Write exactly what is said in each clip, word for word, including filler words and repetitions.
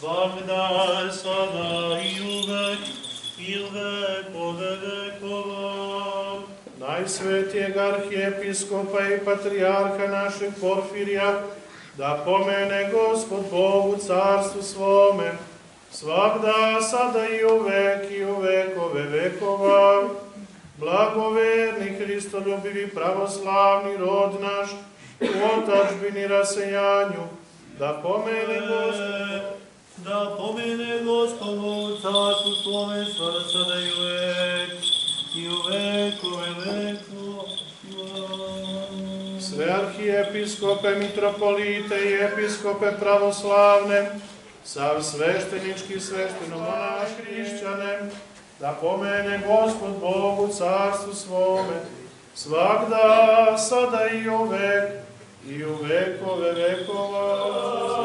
svakda, sada i uvek, i u vekove vekova. Najsvetijeg arhijepiskopa i patrijarha našeg Porfirija, da pomene Gospod Bog u carstvu svome, svakda, sada i uvek, i u vekove vekova. Blagoverni, hristoljubivi, pravoslavni rod naš, u otadžbini rasejanju, da pomene Gospod. Da pomene Gospod Bog u carstvu svome, sada i uvek, i u vekove vekova. Sve arhijepiskope, mitropolite i episkope pravoslavne, sav sveštenički svešteno-monah hrišćane, da pomene Gospod Bog u carstvu svome, svakda, sada i uvek, i u vekove vekova.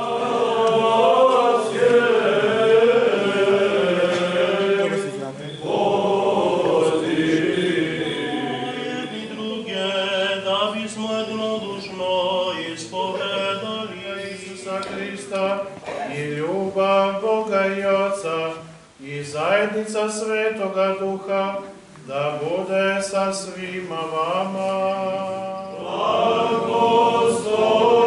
I ljubav Boga i Oca i zajednica Svetoga Duha da bude sa svima vama. Blagoslovi.